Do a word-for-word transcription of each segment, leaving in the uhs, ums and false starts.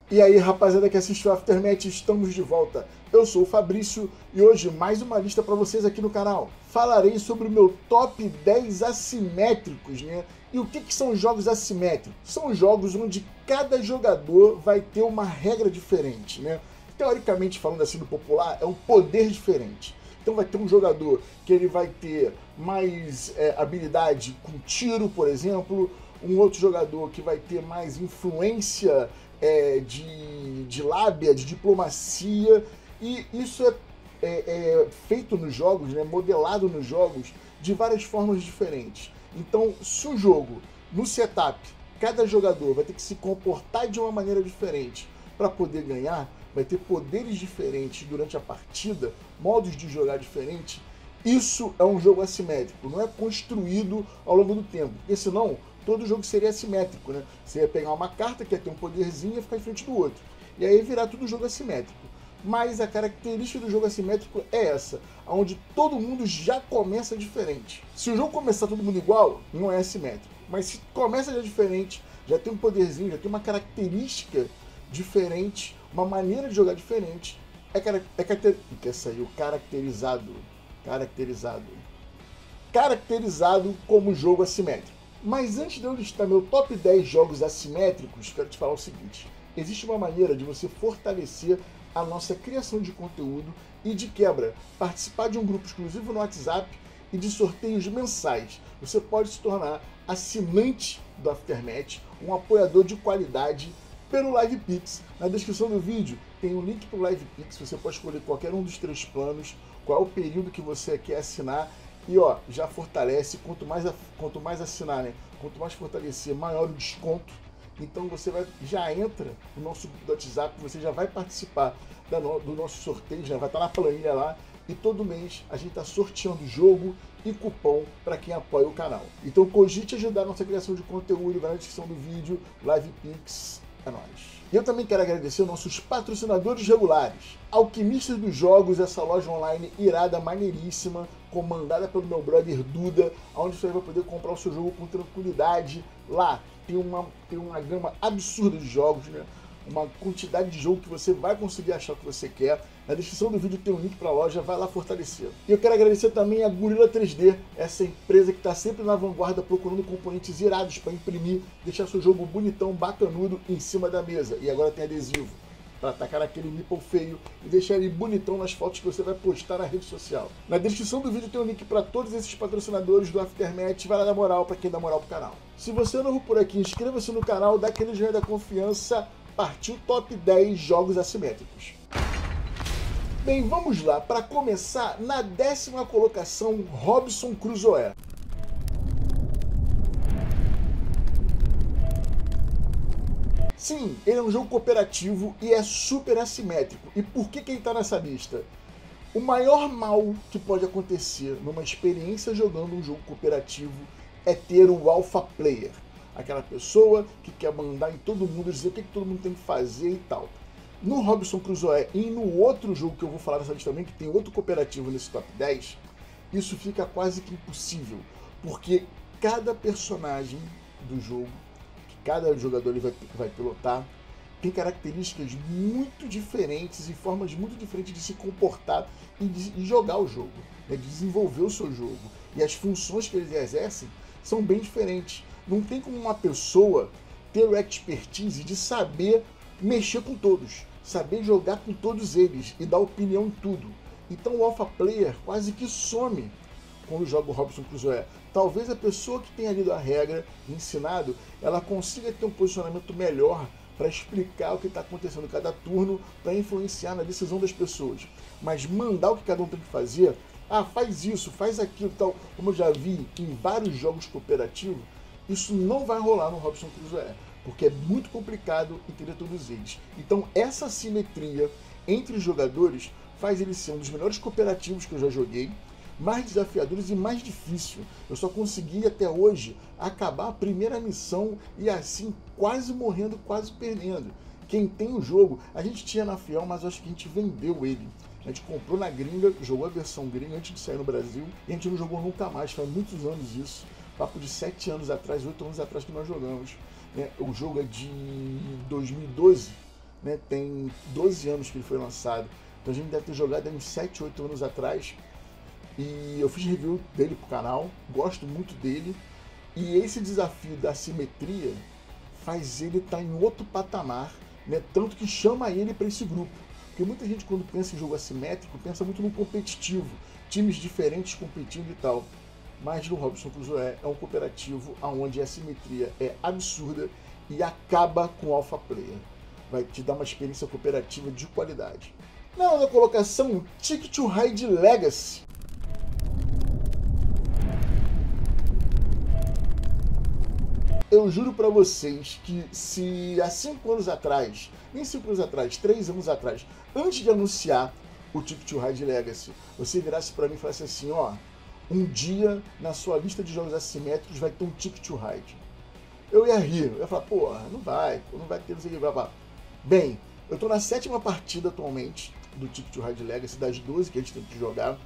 E aí, rapaziada que assiste o Aftermath, estamos de volta. Eu sou o Fabrício e hoje mais uma lista para vocês aqui no canal. Falarei sobre o meu top dez assimétricos, né? E o que, que são jogos assimétricos? São jogos onde cada jogador vai ter uma regra diferente, né? Teoricamente, falando assim do popular, é um poder diferente. Então vai ter um jogador que ele vai ter mais é, habilidade com tiro, por exemplo, um outro jogador que vai ter mais influência é, de, de lábia, de diplomacia, e isso é, é, é feito nos jogos, né, modelado nos jogos de várias formas diferentes. Então, se o jogo, no setup, cada jogador vai ter que se comportar de uma maneira diferente para poder ganhar, vai ter poderes diferentes durante a partida, modos de jogar diferentes, isso é um jogo assimétrico, não é construído ao longo do tempo, porque senão todo jogo seria assimétrico, né? Você ia pegar uma carta que ia ter um poderzinho e ficar em frente do outro, e aí virar tudo jogo assimétrico. Mas a característica do jogo assimétrico é essa, onde todo mundo já começa diferente. Se o jogo começar todo mundo igual, não é assimétrico, mas se começa já diferente, já tem um poderzinho, já tem uma característica diferente, uma maneira de jogar diferente, é, é caracter... que saiu caracterizado, caracterizado, caracterizado como jogo assimétrico. Mas antes de eu listar meu top dez jogos assimétricos, quero te falar o seguinte: existe uma maneira de você fortalecer a nossa criação de conteúdo e, de quebra, participar de um grupo exclusivo no WhatsApp e de sorteios mensais. Você pode se tornar assinante do Aftermath, um apoiador de qualidade pelo LivePix. Na descrição do vídeo tem um link para o LivePix, você pode escolher qualquer um dos três planos, qual é o período que você quer assinar. E ó, já fortalece, quanto mais, quanto mais assinar, né? Quanto mais fortalecer, maior o desconto. Então você vai, já entra no nosso grupo do WhatsApp, você já vai participar da no, do nosso sorteio, já vai estar na planilha lá. E todo mês a gente está sorteando jogo e cupom para quem apoia o canal. Então cogite ajudar a nossa criação de conteúdo, vai na descrição do vídeo, LivePix, é nóis. E eu também quero agradecer aos nossos patrocinadores regulares. Alquimistas dos Jogos, essa loja online irada, maneiríssima, comandada pelo meu brother Duda, onde você vai poder comprar o seu jogo com tranquilidade. Lá tem uma, tem uma gama absurda de jogos, né? Uma quantidade de jogo que você vai conseguir achar o que você quer. Na descrição do vídeo tem um link para a loja, vai lá fortalecer. E eu quero agradecer também a Gorilla três D, essa empresa que está sempre na vanguarda procurando componentes irados para imprimir, deixar seu jogo bonitão, bacanudo em cima da mesa. E agora tem adesivo para atacar aquele nipple feio e deixar ele bonitão nas fotos que você vai postar na rede social. Na descrição do vídeo tem um link para todos esses patrocinadores do Aftermath, vai lá dar moral para quem dá moral pro canal. Se você é novo por aqui, inscreva-se no canal, dá aquele joinha da confiança. Partiu top dez jogos assimétricos. Bem, vamos lá. Para começar, na décima colocação, Robinson Crusoe. Sim, ele é um jogo cooperativo e é super assimétrico. E por que, que ele está nessa lista? O maior mal que pode acontecer numa experiência jogando um jogo cooperativo é ter o alpha player. Aquela pessoa que quer mandar em todo mundo, dizer o que, que todo mundo tem que fazer e tal. No Robinson Crusoe e no outro jogo que eu vou falar nessa lista também, que tem outro cooperativo nesse top dez, isso fica quase que impossível, porque cada personagem do jogo, que cada jogador ele vai, vai pilotar, tem características muito diferentes e formas muito diferentes de se comportar e de e jogar o jogo, né, de desenvolver o seu jogo. E as funções que eles exercem são bem diferentes. Não tem como uma pessoa ter o expertise de saber mexer com todos, saber jogar com todos eles e dar opinião em tudo. Então o alpha player quase que some quando joga o Robinson Crusoe. Talvez a pessoa que tenha lido a regra e ensinado, ela consiga ter um posicionamento melhor para explicar o que está acontecendo em cada turno, para influenciar na decisão das pessoas. Mas mandar o que cada um tem que fazer, ah, faz isso, faz aquilo, tal, como eu já vi em vários jogos cooperativos, isso não vai rolar no Robinson Crusoe, porque é muito complicado entender todos eles. Então essa assimetria entre os jogadores faz ele ser um dos melhores cooperativos que eu já joguei, mais desafiadores e mais difícil. Eu só consegui até hoje acabar a primeira missão e assim quase morrendo, quase perdendo. Quem tem o jogo, a gente tinha na Fiel, mas acho que a gente vendeu ele. A gente comprou na gringa, jogou a versão gringa antes de sair no Brasil, e a gente não jogou nunca mais, faz muitos anos isso. Papo de sete anos atrás, oito anos atrás que nós jogamos. Né? O jogo é de dois mil e doze, né? Tem doze anos que ele foi lançado. Então a gente deve ter jogado há uns sete, oito anos atrás. E eu fiz review dele pro canal, gosto muito dele. E esse desafio da simetria faz ele estar em outro patamar, né? Tanto que chama ele para esse grupo. Porque muita gente, quando pensa em jogo assimétrico, pensa muito no competitivo, times diferentes competindo e tal. Mas no Robinson Crusoe é um cooperativo onde a assimetria é absurda e acaba com o Alpha Player. Vai te dar uma experiência cooperativa de qualidade. Na nona colocação, Ticket to Ride Legacy. Eu juro pra vocês que se há cinco anos atrás, nem cinco anos atrás, três anos atrás, antes de anunciar o Ticket to Ride Legacy, você virasse pra mim e falasse assim, ó, um dia na sua lista de jogos assimétricos vai ter um Ticket to Ride. Eu ia rir, eu ia falar, porra, não vai, não vai ter, não sei o que, blá, blá. Bem, eu tô na sétima partida atualmente do Ticket to Ride Legacy, das doze que a gente tem que jogar,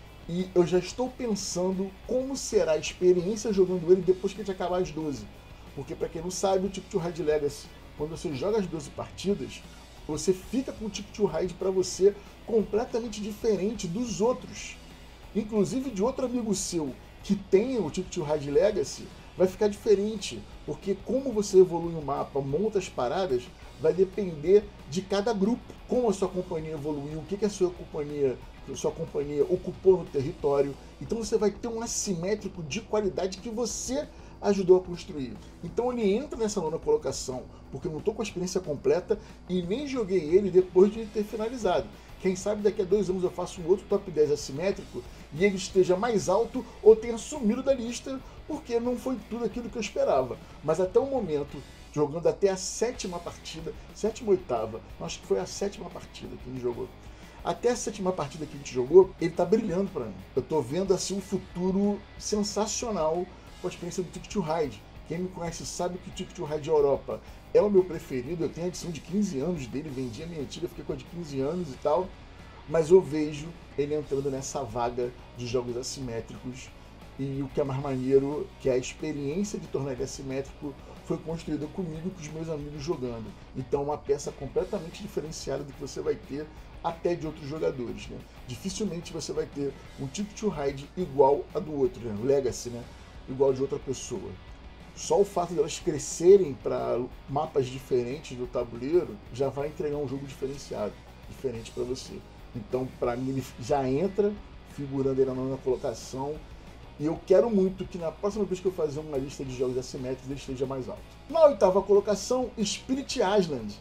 e eu já estou pensando como será a experiência jogando ele depois que a gente acabar as doze. Porque, para quem não sabe, o Ticket to Ride Legacy, quando você joga as doze partidas, você fica com o Ticket to Ride para você completamente diferente dos outros. Inclusive de outro amigo seu que tem o Ticket to Ride Legacy, vai ficar diferente. Porque como você evolui o mapa, monta as paradas, vai depender de cada grupo. Como a sua companhia evoluiu, o que, que a sua companhia, a sua companhia ocupou no território. Então você vai ter um assimétrico de qualidade que você ajudou a construir. Então ele entra nessa nona colocação, porque eu não estou com a experiência completa e nem joguei ele depois de ter finalizado. Quem sabe daqui a dois anos eu faço um outro top dez assimétrico e ele esteja mais alto ou tenha sumido da lista, porque não foi tudo aquilo que eu esperava. Mas até o momento, jogando até a sétima partida, sétima ou oitava, acho que foi a sétima partida que a gente jogou. Até a sétima partida que a gente jogou, ele está brilhando para mim. Eu estou vendo assim um futuro sensacional com a experiência do Ticket to Ride. Quem me conhece sabe que o Ticket to Ride Europa é o meu preferido. Eu tenho a edição de quinze anos dele, vendi a minha antiga, fiquei com a de quinze anos e tal. Mas eu vejo ele entrando nessa vaga de jogos assimétricos. E o que é mais maneiro, que a experiência de tornar ele assimétrico foi construída comigo e com os meus amigos jogando. Então é uma peça completamente diferenciada do que você vai ter até de outros jogadores, né? Dificilmente você vai ter um Ticket to Ride igual a do outro, né? O Legacy, né? Igual de outra pessoa. Só o fato de elas crescerem para mapas diferentes do tabuleiro já vai entregar um jogo diferenciado, diferente para você. Então, para mim, ele já entra figurando ele na nona colocação. E eu quero muito que na próxima vez que eu fazer uma lista de jogos assimétricos ele esteja mais alto. Na oitava colocação, Spirit Island.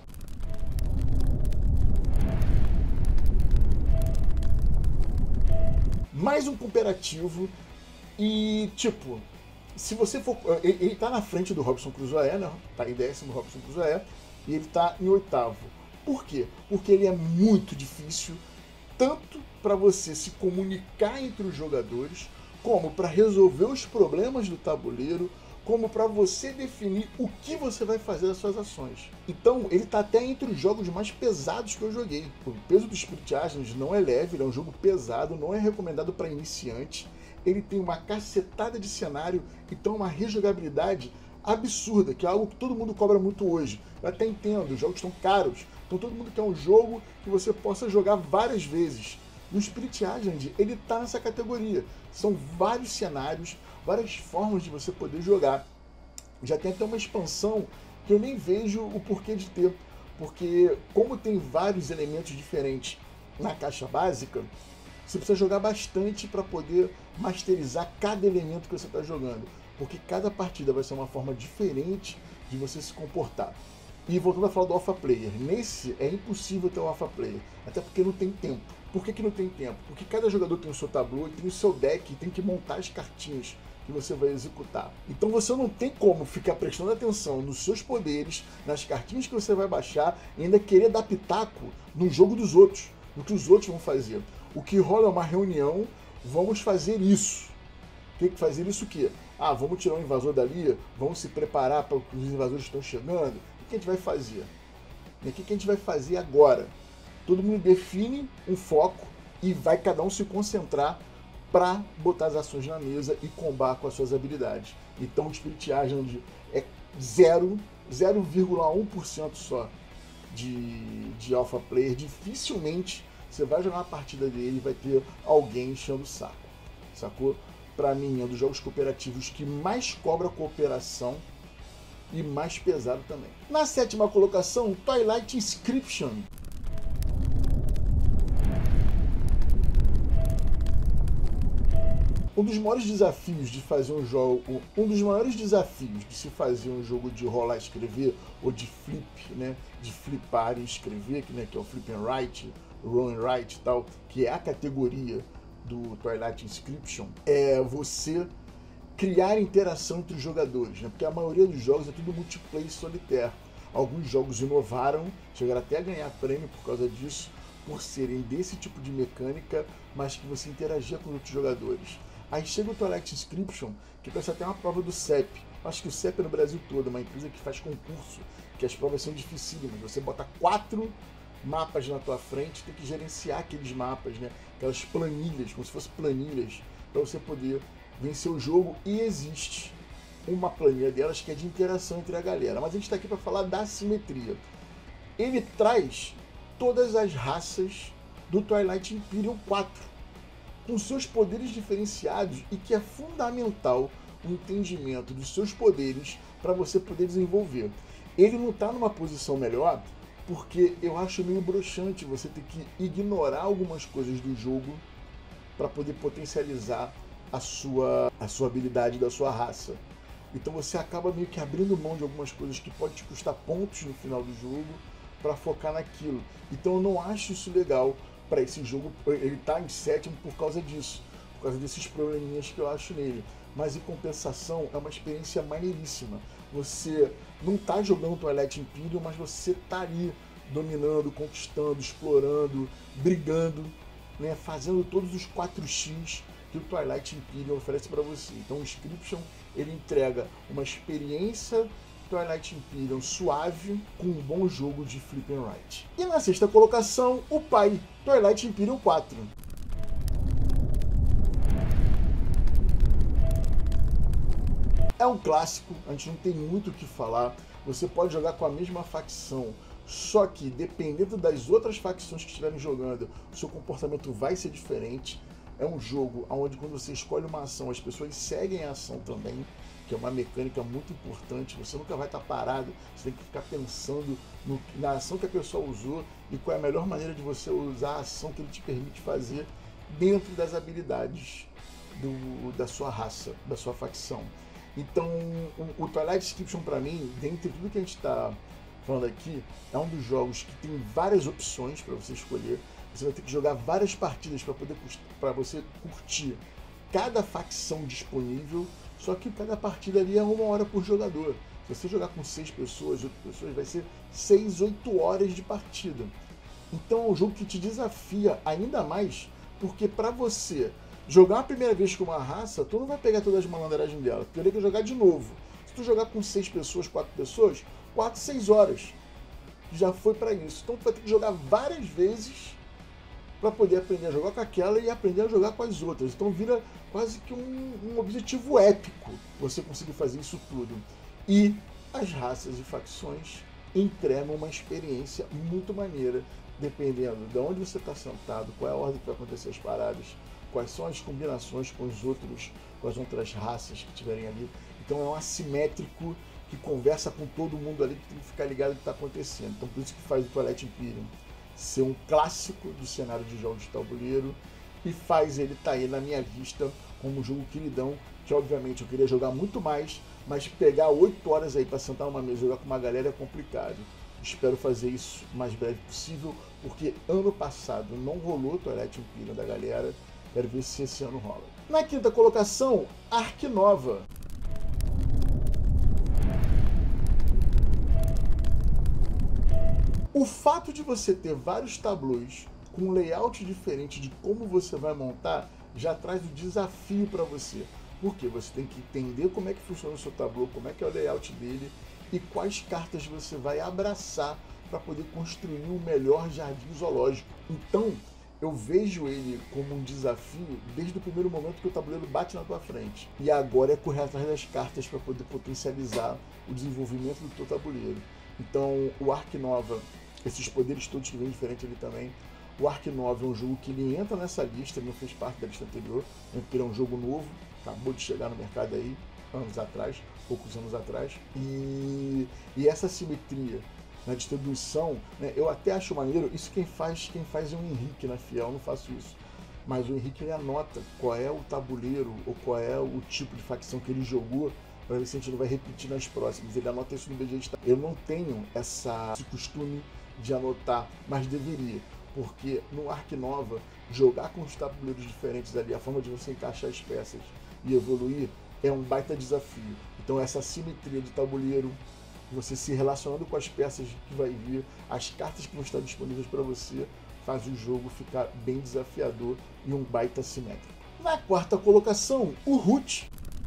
Mais um cooperativo. E, tipo, se você for... Ele, ele tá na frente do Robinson Crusoe, né? Tá em décimo Robinson Crusoe. E ele tá em oitavo. Por quê? Porque ele é muito difícil, tanto para você se comunicar entre os jogadores, como para resolver os problemas do tabuleiro, como para você definir o que você vai fazer das suas ações. Então, ele está até entre os jogos mais pesados que eu joguei. O peso do Spirit Island não é leve, ele é um jogo pesado, não é recomendado para iniciante. Ele tem uma cacetada de cenário, então uma rejogabilidade absurda, que é algo que todo mundo cobra muito hoje. Eu até entendo, os jogos estão caros, então todo mundo quer um jogo que você possa jogar várias vezes. E o Spirit Island, ele está nessa categoria. São vários cenários, várias formas de você poder jogar. Já tem até uma expansão que eu nem vejo o porquê de ter, porque como tem vários elementos diferentes na caixa básica, você precisa jogar bastante para poder masterizar cada elemento que você está jogando, porque cada partida vai ser uma forma diferente de você se comportar. E voltando a falar do Alpha Player, nesse é impossível ter um Alpha Player, até porque não tem tempo. Por que que não tem tempo? Porque cada jogador tem o seu tabuleiro, tem o seu deck, tem que montar as cartinhas que você vai executar. Então você não tem como ficar prestando atenção nos seus poderes, nas cartinhas que você vai baixar, e ainda querer dar pitaco no jogo dos outros, no que os outros vão fazer. O que rola é uma reunião, vamos fazer isso. Tem que fazer isso o quê? Ah, vamos tirar um invasor dali, vamos se preparar para os invasores que estão chegando. O que a gente vai fazer? O que a gente vai fazer agora? Todo mundo define um foco e vai cada um se concentrar para botar as ações na mesa e combar com as suas habilidades. Então o Spirit Island é zero vírgula um por cento só de, de alpha player, dificilmente você vai jogar uma partida dele e vai ter alguém enchendo o saco, sacou? Pra mim, é um dos jogos cooperativos que mais cobra cooperação e mais pesado também. Na sétima colocação, Twilight Inscription. Um dos maiores desafios de fazer um jogo, um dos maiores desafios de se fazer um jogo de rolar e escrever, ou de flip, né, de flipar e escrever, que, né, que é o flip and write, roll and write e tal, que é a categoria do Twilight Inscription, é você criar interação entre os jogadores, né, porque a maioria dos jogos é tudo multiplayer solitário. Alguns jogos inovaram, chegaram até a ganhar prêmio por causa disso, por serem desse tipo de mecânica, mas que você interagia com outros jogadores. Aí chega o Twilight Inscription, que parece até uma prova do C E P. Acho que o C E P é no Brasil todo, é uma empresa que faz concurso, que as provas são dificílimas. Você bota quatro mapas na tua frente, tem que gerenciar aqueles mapas, né? Aquelas planilhas, como se fossem planilhas, para você poder vencer o jogo. E existe uma planilha delas que é de interação entre a galera. Mas a gente está aqui para falar da assimetria. Ele traz todas as raças do Twilight Imperium quatro, com seus poderes diferenciados, e que é fundamental o entendimento dos seus poderes para você poder desenvolver. Ele não está numa posição melhor porque eu acho meio broxante você ter que ignorar algumas coisas do jogo para poder potencializar a sua, a sua habilidade da sua raça. Então você acaba meio que abrindo mão de algumas coisas que pode te custar pontos no final do jogo para focar naquilo. Então eu não acho isso legal para esse jogo. Ele tá em sétimo por causa disso, por causa desses probleminhas que eu acho nele. Mas em compensação é uma experiência maneiríssima. Você não tá jogando Twilight Imperium, mas você tá ali dominando, conquistando, explorando, brigando, né, fazendo todos os quatro x que o Twilight Imperium oferece para você. Então o Inscription, ele entrega uma experiência Twilight Imperium suave com um bom jogo de flip and write. E na sexta colocação, o pai, Twilight Imperium quatro. É um clássico, a gente não tem muito o que falar. Você pode jogar com a mesma facção, só que dependendo das outras facções que estiverem jogando, o seu comportamento vai ser diferente. É um jogo onde quando você escolhe uma ação, as pessoas seguem a ação também, que é uma mecânica muito importante. Você nunca vai estar parado, você tem que ficar pensando no, na ação que a pessoa usou e qual é a melhor maneira de você usar a ação que ele te permite fazer dentro das habilidades do, da sua raça, da sua facção. Então, o, o Twilight Inscription, para mim, dentre tudo que a gente está falando aqui, é um dos jogos que tem várias opções para você escolher. Você vai ter que jogar várias partidas para poder para você curtir cada facção disponível. Só que cada partida ali é uma hora por jogador. Se você jogar com seis pessoas, oito pessoas, vai ser seis, oito horas de partida. Então é um jogo que te desafia ainda mais, porque para você jogar a primeira vez com uma raça, tu não vai pegar todas as malandragens dela. Tu teria que jogar de novo. Se tu jogar com seis pessoas, quatro pessoas, quatro, seis horas. Já foi para isso. Então tu vai ter que jogar várias vezes para poder aprender a jogar com aquela e aprender a jogar com as outras. Então vira quase que um, um objetivo épico você conseguir fazer isso tudo. E as raças e facções entregam uma experiência muito maneira, dependendo de onde você está sentado, qual é a ordem que vai acontecer as paradas, quais são as combinações com os outros, com as outras raças que tiverem ali. Então é um assimétrico que conversa com todo mundo ali, que tem que ficar ligado no que está acontecendo. Então por isso que faz o Twilight Imperium ser um clássico do cenário de jogos de tabuleiro e faz ele estar tá aí na minha vista como um jogo queridão, que obviamente eu queria jogar muito mais, mas pegar oito horas aí para sentar numa mesa e jogar com uma galera é complicado. Espero fazer isso o mais breve possível, porque ano passado não rolou o Twilight Imperium da galera, quero ver se esse ano rola. Na quinta colocação, Ark Nova. O fato de você ter vários tablôs com um layout diferente de como você vai montar já traz o desafio para você. Porque você tem que entender como é que funciona o seu tablô, como é que é o layout dele e quais cartas você vai abraçar para poder construir o melhor jardim zoológico. Então, eu vejo ele como um desafio desde o primeiro momento que o tabuleiro bate na tua frente. E agora é correr atrás das cartas para poder potencializar o desenvolvimento do teu tabuleiro. Então, o Ark Nova esses poderes todos que vêm diferente ali também. O Ark nove é um jogo que ele entra nessa lista, ele não fez parte da lista anterior, porque ele é um jogo novo, acabou de chegar no mercado aí, anos atrás, poucos anos atrás. E, e essa simetria na distribuição, né, eu até acho maneiro, isso quem faz, quem faz é o Henrique na Fiel, eu não faço isso. Mas o Henrique ele anota qual é o tabuleiro ou qual é o tipo de facção que ele jogou, para ver se a gente não vai repetir nas próximas. Ele anota isso no B G Star. Eu não tenho essa, esse costume de anotar, mas deveria. Porque no Ark Nova, jogar com os tabuleiros diferentes ali, a forma de você encaixar as peças e evoluir, é um baita desafio. Então essa simetria de tabuleiro, você se relacionando com as peças que vai vir, as cartas que vão estar disponíveis para você, faz o jogo ficar bem desafiador e um baita simétrico. Na quarta colocação, o Root.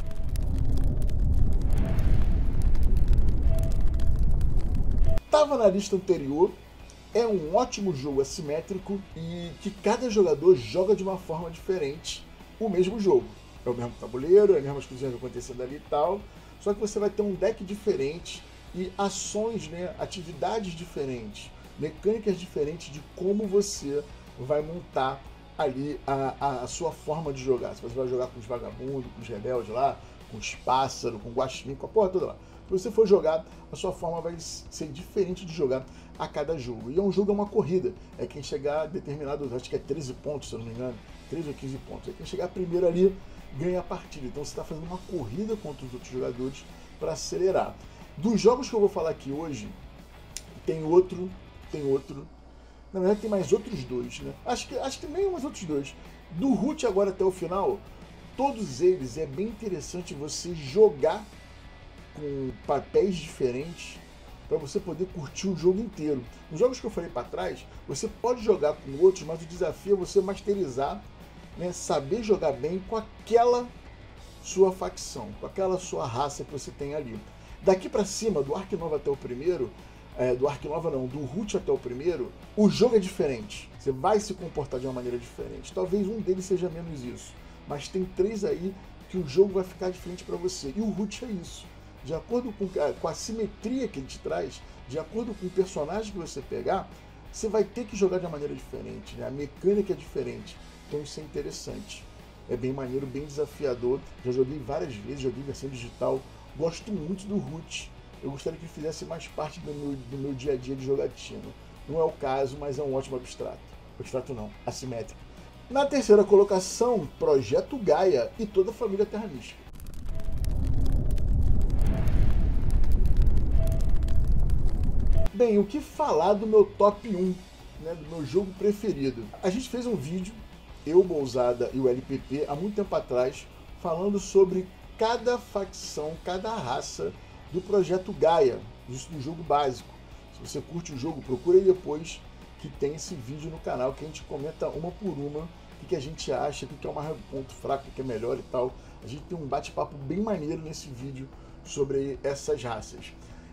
Estava na lista anterior. É um ótimo jogo assimétrico e que cada jogador joga de uma forma diferente o mesmo jogo. É o mesmo tabuleiro, é as mesmas coisinhas acontecendo ali e tal, só que você vai ter um deck diferente e ações, né, atividades diferentes, mecânicas diferentes de como você vai montar ali a, a, a sua forma de jogar. Se você vai jogar com os vagabundos, com os rebeldes lá, com os pássaros, com o guaxinim, com a porra toda lá. Se você for jogar, a sua forma vai ser diferente de jogar a cada jogo. E é um jogo, é uma corrida. É quem chegar a determinado, acho que é treze pontos, se eu não me engano, treze ou quinze pontos. É quem chegar primeiro ali, ganha a partida. Então você está fazendo uma corrida contra os outros jogadores para acelerar. Dos jogos que eu vou falar aqui hoje, tem outro, tem outro. Na verdade tem mais outros dois, né? Acho que, acho que nem mais outros dois. Do Root agora até o final, todos eles é bem interessante você jogar com papéis diferentes para você poder curtir o jogo inteiro. Nos jogos que eu falei para trás, você pode jogar com outros, mas o desafio é você masterizar, né, saber jogar bem com aquela sua facção, com aquela sua raça que você tem ali. Daqui para cima, do Ark Nova até o primeiro, é, do Ark Nova não, do Root até o primeiro, o jogo é diferente. Você vai se comportar de uma maneira diferente. Talvez um deles seja menos isso, mas tem três aí que o jogo vai ficar diferente para você. E o Root é isso. De acordo com, com a simetria que ele te traz, de acordo com o personagem que você pegar, você vai ter que jogar de uma maneira diferente, né? A mecânica é diferente, então isso é interessante. É bem maneiro, bem desafiador, já joguei várias vezes, joguei versão digital, gosto muito do Root, eu gostaria que ele fizesse mais parte do meu, do meu dia a dia de jogatina. Não é o caso, mas é um ótimo abstrato. Abstrato não, assimétrico. Na terceira colocação, Projeto Gaia e toda a família Terra Mística. Bem, o que falar do meu top um, né, do meu jogo preferido? A gente fez um vídeo, eu, Bolzada e o L P P, há muito tempo atrás, falando sobre cada facção, cada raça do Projeto Gaia, isso do jogo básico. Se você curte o jogo, procura aí depois, que tem esse vídeo no canal, que a gente comenta uma por uma, o que, que a gente acha, o que, que é o mais ponto fraco, o que é melhor e tal. A gente tem um bate-papo bem maneiro nesse vídeo sobre essas raças.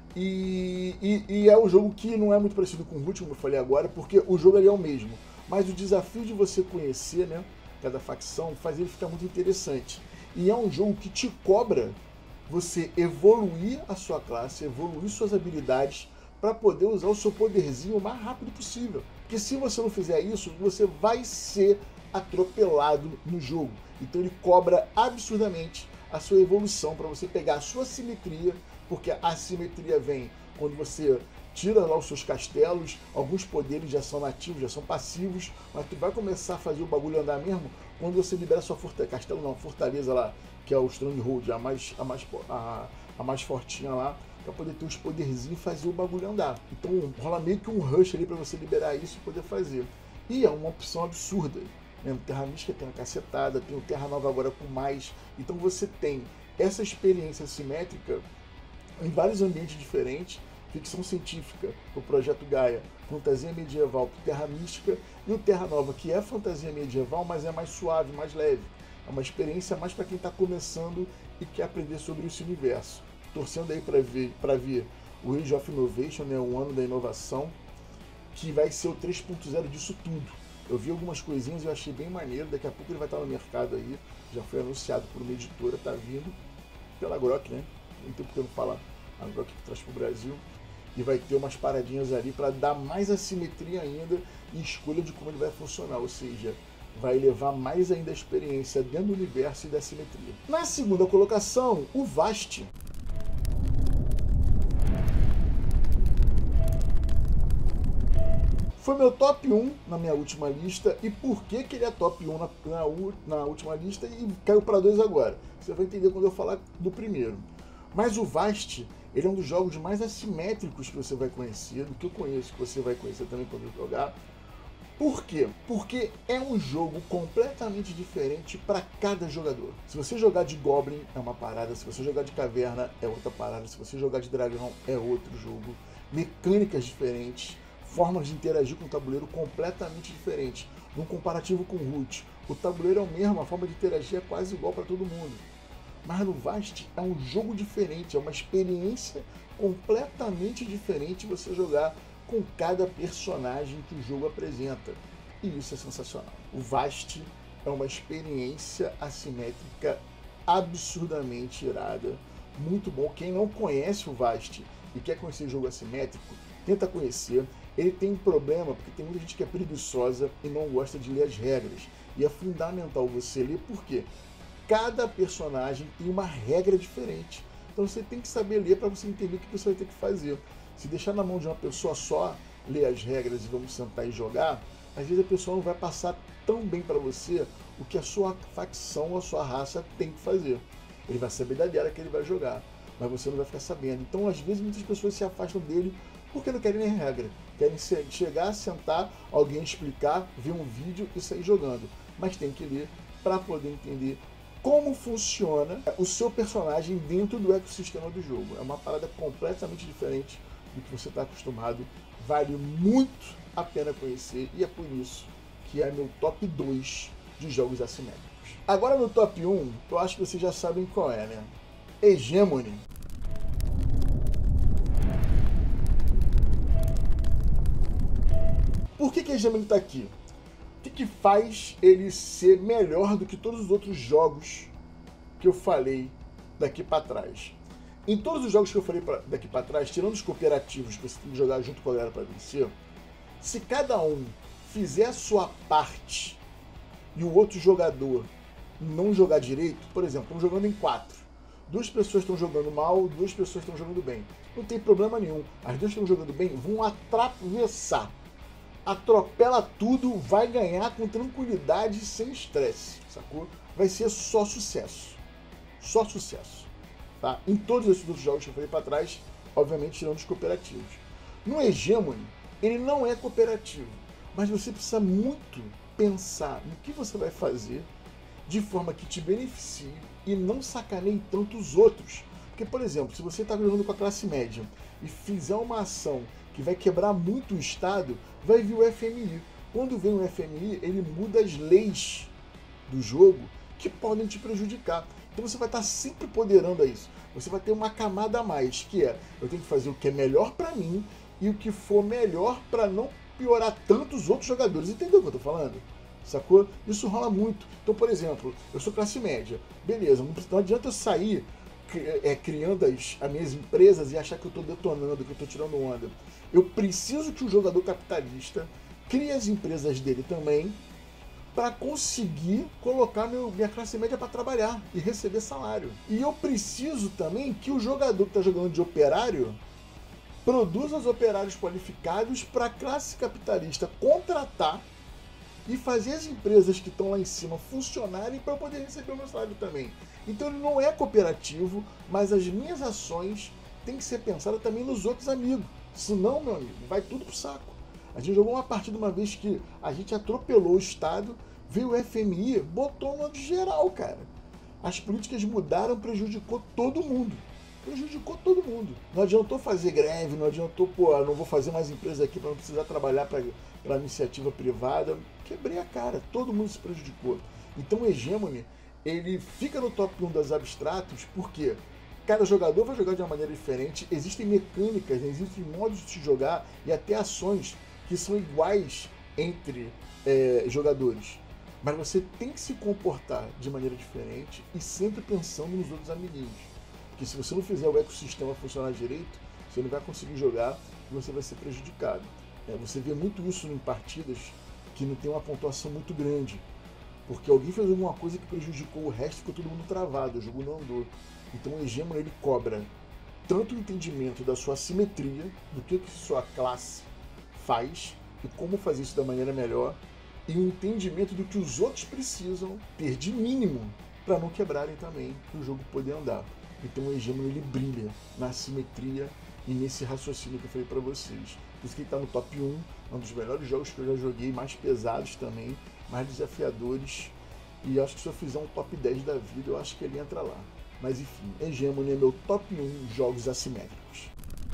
E, e, e é um jogo que não é muito parecido com o Root, como eu falei agora, porque o jogo ali é o mesmo. Mas o desafio de você conhecer, né, cada facção faz ele ficar muito interessante. E é um jogo que te cobra você evoluir a sua classe, evoluir suas habilidades para poder usar o seu poderzinho o mais rápido possível. Porque se você não fizer isso, você vai ser atropelado no jogo. Então ele cobra absurdamente a sua evolução para você pegar a sua simetria, porque a assimetria vem quando você tira lá os seus castelos, alguns poderes já são nativos, já são passivos, mas tu vai começar a fazer o bagulho andar mesmo quando você libera a sua fortaleza, castelo não, fortaleza lá, que é o Stronghold, a mais, a mais, a, a mais fortinha lá, para poder ter os poderzinhos e fazer o bagulho andar. Então rola meio que um rush ali para você liberar isso e poder fazer. E é uma opção absurda. Né? Terra Mística tem uma cacetada, tem o Terra Nova agora com mais. Então você tem essa experiência simétrica em vários ambientes diferentes, ficção científica, o Projeto Gaia, fantasia medieval, Terra Mística, e o Terra Nova, que é fantasia medieval, mas é mais suave, mais leve. É uma experiência mais para quem está começando e quer aprender sobre esse universo. Torcendo aí para ver, para ver o Age of Innovation, né, o ano da inovação, que vai ser o três ponto zero disso tudo. Eu vi algumas coisinhas e eu achei bem maneiro, daqui a pouco ele vai estar no mercado aí, já foi anunciado por uma editora, tá vindo pela Grok, né? Não tem porque eu não falar, a Grok que traz para o Brasil. e vai ter umas paradinhas ali para dar mais assimetria ainda e escolha de como ele vai funcionar, ou seja, vai levar mais ainda a experiência dentro do universo e da simetria. Na segunda colocação, o Vast. Foi meu top um na minha última lista. E por que, que ele é top um na, na, na última lista e caiu para dois agora? Você vai entender quando eu falar do primeiro. Mas o Vast, ele é um dos jogos mais assimétricos que você vai conhecer, do que eu conheço, que você vai conhecer também quando jogar. Por quê? Porque é um jogo completamente diferente para cada jogador. Se você jogar de Goblin é uma parada, se você jogar de Caverna é outra parada, se você jogar de Dragão é outro jogo. Mecânicas diferentes, formas de interagir com o tabuleiro completamente diferentes. Num comparativo com o Root, o tabuleiro é o mesmo, a forma de interagir é quase igual para todo mundo. Mas no Vast é um jogo diferente, é uma experiência completamente diferente você jogar com cada personagem que o jogo apresenta. E isso é sensacional. O Vast é uma experiência assimétrica absurdamente irada. Muito bom. Quem não conhece o Vast e quer conhecer jogo assimétrico, tenta conhecer. Ele tem um problema, porque tem muita gente que é preguiçosa e não gosta de ler as regras. E é fundamental você ler, porque cada personagem tem uma regra diferente. Então você tem que saber ler para você entender o que você vai ter que fazer. Se deixar na mão de uma pessoa só, ler as regras e vamos sentar e jogar, às vezes a pessoa não vai passar tão bem para você o que a sua facção ou a sua raça tem que fazer. Ele vai saber da dela que ele vai jogar, mas você não vai ficar sabendo. Então, às vezes, muitas pessoas se afastam dele porque não querem nem regra. Querem chegar, sentar, alguém explicar, ver um vídeo e sair jogando. Mas tem que ler para poder entender como funciona o seu personagem dentro do ecossistema do jogo. É uma parada completamente diferente do que você está acostumado. Vale muito a pena conhecer e é por isso que é meu top dois de jogos assimétricos. Agora no top um, eu acho que vocês já sabem qual é, né? Hegemony. Por que que Hegemony está aqui? O que que faz ele ser melhor do que todos os outros jogos que eu falei daqui para trás? Em todos os jogos que eu falei pra, daqui para trás, tirando os cooperativos que você tem que jogar junto com a galera para vencer, se cada um fizer a sua parte e o outro jogador não jogar direito, por exemplo, estamos jogando em quatro, duas pessoas estão jogando mal, duas pessoas estão jogando bem, não tem problema nenhum, as duas estão jogando bem, vão atravessar, atropela tudo, vai ganhar com tranquilidade, sem estresse, sacou? Vai ser só sucesso, só sucesso, tá? Em todos esses outros jogos que eu falei para trás, obviamente tirando os cooperativos. No Hegemony, ele não é cooperativo, mas você precisa muito pensar no que você vai fazer de forma que te beneficie e não sacaneie tanto os outros. Porque, por exemplo, se você está jogando com a classe média e fizer uma ação que vai quebrar muito o Estado, vai vir o F M I. Quando vem o F M I, ele muda as leis do jogo que podem te prejudicar. Então você vai estar sempre poderando a isso. Você vai ter uma camada a mais, que é, eu tenho que fazer o que é melhor para mim e o que for melhor para não piorar tanto os outros jogadores. Entendeu o que eu tô falando? Sacou? Isso rola muito. Então, por exemplo, eu sou classe média. Beleza, não adianta eu sair é, criando as, as minhas empresas e achar que eu tô detonando, que eu tô tirando onda. Eu preciso que o jogador capitalista crie as empresas dele também para conseguir colocar meu, minha classe média para trabalhar e receber salário. E eu preciso também que o jogador que está jogando de operário produza os operários qualificados para a classe capitalista contratar e fazer as empresas que estão lá em cima funcionarem para eu poder receber o meu salário também. Então ele não é cooperativo, mas as minhas ações têm que ser pensadas também nos outros amigos. Senão, meu amigo, vai tudo pro saco. A gente jogou uma partida uma vez que a gente atropelou o Estado, veio o F M I, botou no geral, cara. As políticas mudaram, prejudicou todo mundo. Prejudicou todo mundo. Não adiantou fazer greve, não adiantou, pô, não vou fazer mais empresa aqui para não precisar trabalhar para iniciativa privada. Quebrei a cara, todo mundo se prejudicou. Então o Hegemony, ele fica no top um das abstratos, porque cada jogador vai jogar de uma maneira diferente, existem mecânicas, né? Existem modos de se jogar e até ações que são iguais entre é, jogadores. Mas você tem que se comportar de maneira diferente e sempre pensando nos outros amiguinhos. Porque se você não fizer o ecossistema funcionar direito, você não vai conseguir jogar e você vai ser prejudicado. É, você vê muito isso em partidas que não tem uma pontuação muito grande, porque alguém fez alguma coisa que prejudicou o resto e ficou todo mundo travado, o jogo não andou. Então o Hegemon ele cobra tanto o entendimento da sua simetria, do que, que sua classe faz e como fazer isso da maneira melhor, e o entendimento do que os outros precisam ter de mínimo para não quebrarem também, para o jogo poder andar. Então o Hegemon ele brilha na simetria e nesse raciocínio que eu falei para vocês. Por isso que ele está no top um, um dos melhores jogos que eu já joguei, mais pesados também, mais desafiadores, e acho que se eu fizer um top dez da vida, eu acho que ele entra lá. Mas enfim, Hegemon é meu top um jogos assimétricos.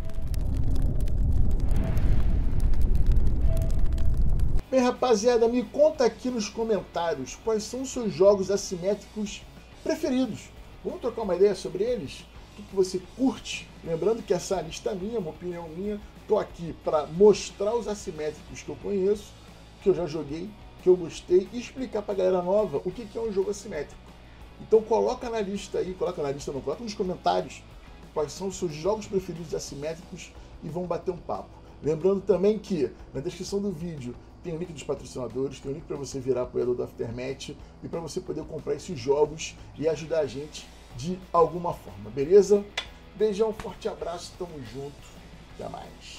Bem, rapaziada, me conta aqui nos comentários quais são os seus jogos assimétricos preferidos. Vamos trocar uma ideia sobre eles? O que você curte? Lembrando que essa lista é minha, uma opinião minha. Estou aqui para mostrar os assimétricos que eu conheço, que eu já joguei, que eu gostei, e explicar para a galera nova o que é um jogo assimétrico. Então coloca na lista aí, coloca na lista, não, coloca nos comentários quais são os seus jogos preferidos assimétricos e vamos bater um papo. Lembrando também que na descrição do vídeo tem o link dos patrocinadores, tem o link para você virar apoiador do Aftermath e para você poder comprar esses jogos e ajudar a gente de alguma forma, beleza? Beijão, forte abraço, tamo junto, até mais.